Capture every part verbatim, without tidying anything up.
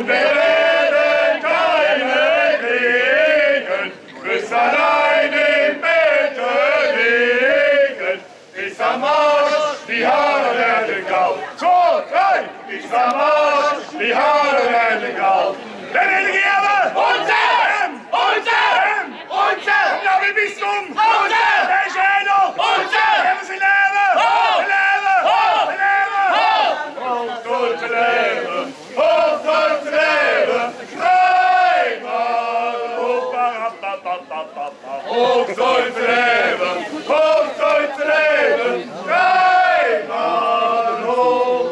und wir werden keine kriegen, bis allein im Bett liegen. Bis am Arsch, die Haare werden grau. Zwei, drei, bis am Arsch, die Haare werden grau. Wer will die Kerwe? Unser! Unser! Unser! Na, wie bist du? Unser! Wer ist er noch? Unser! Kerwesonlande! Hoch! Hoch! Hoch! Hoch soll zu leben! Hoch soll zu leben! Dreimal! Hoch soll zu leben! Hoch soll zu leben! Dreimal hoch!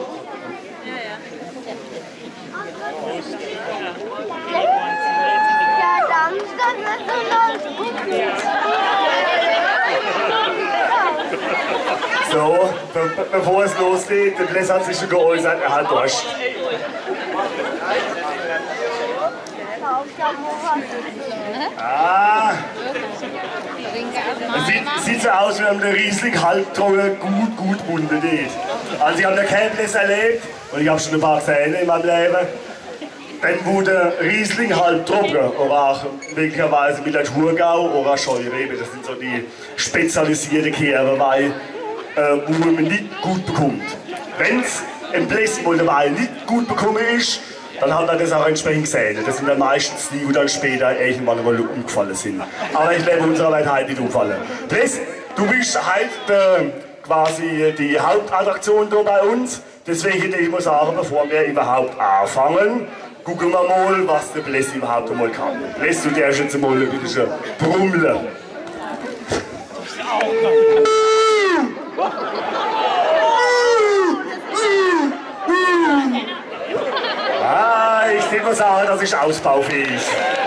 So, be bevor es losgeht, der Bless hat sich schon geäußert, er hat Durst. Ah, es sieht, sieht so aus, wie wenn der Riesling halbtrocken gut, gut bunte geht. Also ich habe noch keinen Bless erlebt und ich habe schon ein paar gesehen in meinem Leben. Dann wurde Riesling halbtrocken, oder auch möglicherweise mit der Thurgau oder Scheurebe. Das sind so die spezialisierten Kerwe-Weine, äh, wo man nicht gut bekommt. Wenn es im Bless, wo der Wein nicht gut bekommen ist, dann hat er das auch entsprechend gesehen. Das sind dann meistens die, die dann später irgendwann einmal umgefallen sind. Aber ich werde unserer Welt heute nicht umfallen. Bless, du bist heute äh, quasi die Hauptattraktion hier bei uns. Deswegen ich muss sagen, bevor wir überhaupt anfangen, gucken wir mal, was der Bless überhaupt einmal kann. Bless, du darfst jetzt mal ein bisschen brummeln. Ah, ich will mal sagen, das ist ausbaufähig.